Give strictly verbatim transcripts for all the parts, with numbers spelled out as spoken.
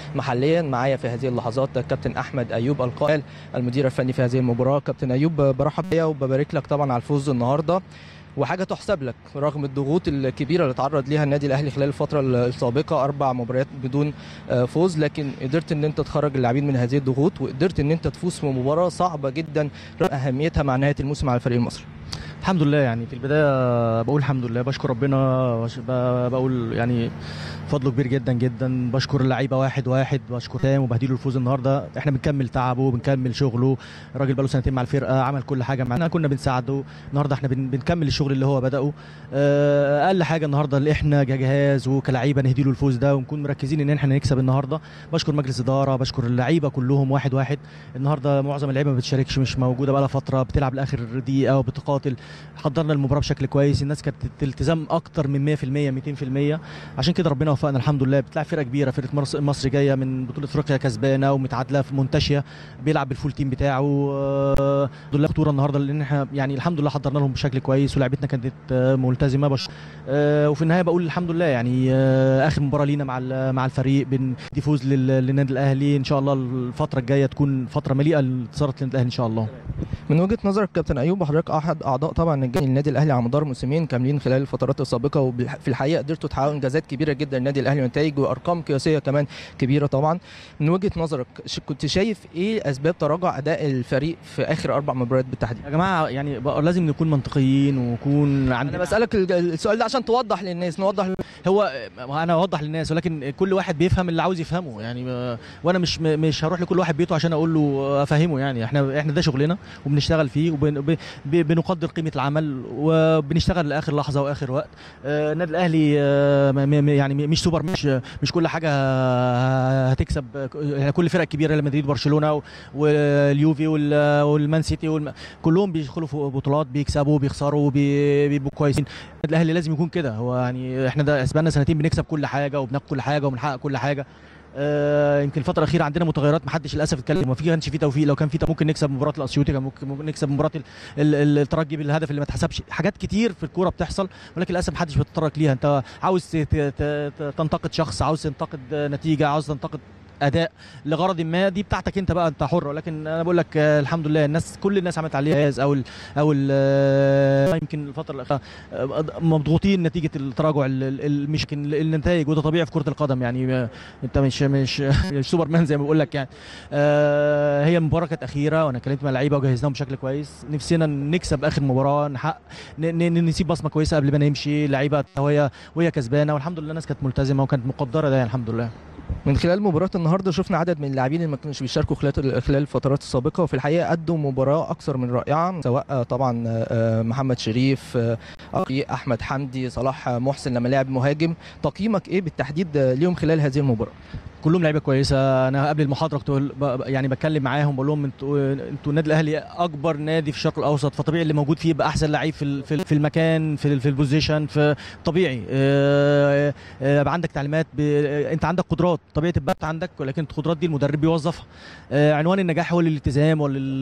محليا. معايا في هذه اللحظات الكابتن احمد ايوب القائل المدير الفني في هذه المباراه. كابتن ايوب برحب بيا وببارك لك طبعا على الفوز النهارده، وحاجه تحسب لك رغم الضغوط الكبيره اللي تعرض ليها النادي الاهلي خلال الفتره السابقه، اربع مباريات بدون فوز، لكن قدرت ان انت تخرج اللاعبين من هذه الضغوط وقدرت ان انت تفوز في مباراه صعبه جدا اهميتها مع نهايه الموسم على الفريق المصري. الحمد لله. يعني في البدايه بقول الحمد لله، بشكر ربنا، بقول يعني فضله كبير جدا جدا، بشكر اللعيبه واحد واحد، بشكر تام وبهديله الفوز النهارده. احنا بنكمل تعبه، بنكمل شغله، الراجل بقاله سنتين مع الفرقه، عمل كل حاجه معانا، كنا بنساعده. النهارده احنا بنكمل الشغل اللي هو بدأه. اقل حاجه النهارده اللي احنا كجهاز وكلاعيبه نهديله الفوز ده ونكون مركزين ان احنا نكسب النهارده. بشكر مجلس اداره، بشكر اللعيبه كلهم واحد واحد. النهارده معظم اللعيبه ما بتشاركش، مش موجوده بقى لها فتره، بتلعب لاخر دقيقه وبتقاتل. حضرنا المباراه بشكل كويس، الناس كانت التزام اكتر من مية في المية ميتين في المية، عشان كده ربنا وفقنا الحمد لله. بتلعب فرقه كبيره، فرقه مصر جايه من بطوله افريقيا كسبانه ومتعادله في منتشيه، بيلعب بالفول تيم بتاعه. الحمد لله خطوره النهارده لان احنا يعني الحمد لله حضرنا لهم بشكل كويس ولعبتنا كانت ملتزمه بش... وفي النهايه بقول الحمد لله. يعني اخر مباراه لينا مع مع الفريق بندي فوز للنادي الاهلي، ان شاء الله الفتره الجايه تكون فتره مليئه لانتصارات للنادي الاهلي ان شاء الله. من وجهه نظرك كابتن ايوب، حضرتك احد اعضاء طبعا النادي الاهلي على مدار موسمين كاملين خلال الفترات السابقه، وفي الحقيقه قدرتوا تحققوا انجازات كبيره جدا النادي الاهلي ونتائج وارقام قياسيه كمان كبيره طبعا. من وجهه نظرك كنت شايف ايه اسباب تراجع اداء الفريق في اخر اربع مباريات بالتحديد؟ يا جماعه يعني لازم نكون منطقيين ونكون عندنا. انا بسالك السؤال ده عشان توضح للناس، نوضح. هو انا اوضح للناس، ولكن كل واحد بيفهم اللي عاوز يفهمه يعني، وانا مش مش هروح لكل واحد بيته عشان اقول له افهمه. يعني احنا احنا ده شغلنا وبنشتغل فيه وبنقدر قيمه العمل وبنشتغل لاخر لحظه واخر وقت. النادي الاهلي يعني مش سوبر، مش مش كل حاجه هتكسب. يعني كل الفرق الكبيره، ريال مدريد وبرشلونه واليوفي والمان سيتي والم... كلهم بيدخلوا في بطولات، بيكسبوا بيخسروا بيبقوا كويسين. النادي الاهلي لازم يكون كده. هو يعني احنا ده بقالنا سنتين بنكسب كل حاجه وبناخد كل حاجه وبنحقق كل حاجه. آه يمكن الفتره الاخيره عندنا متغيرات ما حدش للاسف اتكلم، ما في كانش في توفيق. لو كان في ممكن نكسب مباراه الاسيوطي، كان ممكن, ممكن نكسب مباراه الترجي بالهدف اللي ما اتحسبش. حاجات كتير في الكوره بتحصل، ولكن للاسف ما حدش بيتطرق ليها. انت عاوز تنتقد شخص، عاوز تنتقد نتيجه، عاوز تنتقد اداء لغرض ما، دي بتاعتك انت بقى، انت حر. ولكن انا بقول لك الحمد لله الناس كل الناس عملت عليها جهاز او ال او ال يمكن الفتره الاخيره مضغوطين نتيجه التراجع مش النتائج، وده طبيعي في كره القدم. يعني انت مش مش سوبر مان زي ما بقول لك. يعني هي المباراه كانت اخيره، وانا كلمت مع اللعيبه وجهزناهم بشكل كويس. نفسنا نكسب اخر مباراه، نحقق نسيب بصمه كويسه قبل ما نمشي. اللعيبه وهي وهي كسبانه، والحمد لله الناس كانت ملتزمه وكانت مقدره ده. يعني الحمد لله. من خلال مباراه النهارده شفنا عدد من اللاعبين اللي ما كانوش بيشاركوا خلال خلال الفترات السابقه، وفي الحقيقه ادوا مباراه اكثر من رائعه، سواء طبعا محمد شريف، احمد حمدي، صلاح محسن لما لعب مهاجم. تقييمك ايه بالتحديد ليهم خلال هذه المباراه؟ كلهم لعيبه كويسه. انا قبل المحاضره كنت يعني بتكلم معاهم بقول لهم انتوا انتوا النادي الاهلي اكبر نادي في الشرق الاوسط، فطبيعي اللي موجود فيه يبقى احسن لعيب في في المكان، في في البوزيشن، في طبيعي. اه اه عندك تعليمات، انت عندك قدرات، طبيعي تبقى عندك، ولكن القدرات دي المدرب بيوظفها. اه عنوان النجاح هو الالتزام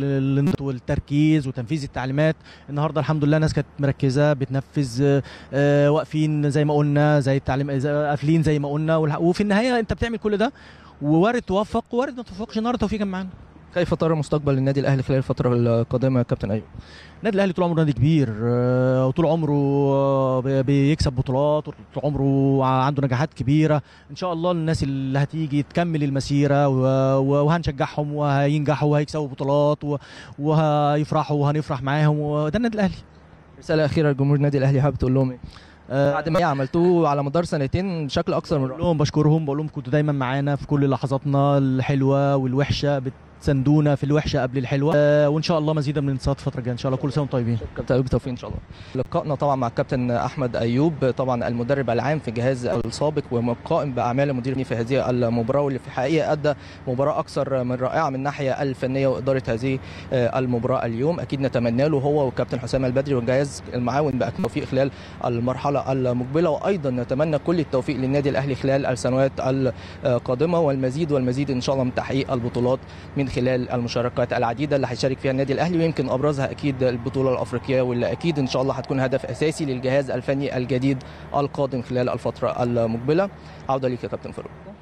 والتركيز وتنفيذ التعليمات. النهارده الحمد لله الناس كانت مركزه بتنفذ، اه واقفين زي ما قلنا، زي التعليم قافلين زي ما قلنا، وفي النهايه انت بتعمل كل ده ووارد توفق ووارد ما توفقش. النهارده توفيق كان معانا. كيف ترى مستقبل النادي الاهلي خلال الفتره القادمه يا كابتن ايوب؟ النادي الاهلي طول عمره نادي كبير، وطول عمره بيكسب بطولات، وطول عمره عنده نجاحات كبيره. ان شاء الله الناس اللي هتيجي تكمل المسيره وهنشجعهم وهينجحوا وهيكسبوا بطولات وهيفرحوا وهنفرح معاهم، وده النادي الاهلي. رساله اخيره لجمهور النادي اهلي حابب تقول لهم ايه؟ بعد ما عملتوه على مدار سنتين بشكل اكثر من رائع. بقول لهم بشكرهم، بقول لهم كنتوا دايما معانا في كل لحظاتنا الحلوه والوحشه، بتساندونا في الوحشه قبل الحلوه. أه وان شاء الله مزيدا من الانتصارات الفتره الجايه ان شاء الله. كل سنه وانتم طيبين. كابتن ايوب بالتوفيق ان شاء الله. لقائنا طبعا مع الكابتن احمد ايوب، طبعا المدرب العام في الجهاز السابق وقائم باعمال المدير في هذه المباراه، واللي في الحقيقه ادى مباراه اكثر من رائعه من الناحيه الفنيه واداره هذه المباراه اليوم. اكيد نتمنى له هو والكابتن حسام البدري والجهاز المعاون باكمل التوفيق خلال المرحله المقبله، وايضا نتمنى كل التوفيق للنادي الاهلي خلال السنوات القادمه، والمزيد والمزيد ان شاء الله من تحقيق البطولات من خلال المشاركات العديده اللي هيشارك فيها النادي الاهلي، ويمكن ابرزها اكيد البطوله الافريقيه، واللي اكيد ان شاء الله هتكون هدف اساسي للجهاز الفني الجديد القادم خلال الفتره المقبله. عوده ليك يا كابتن فاروق.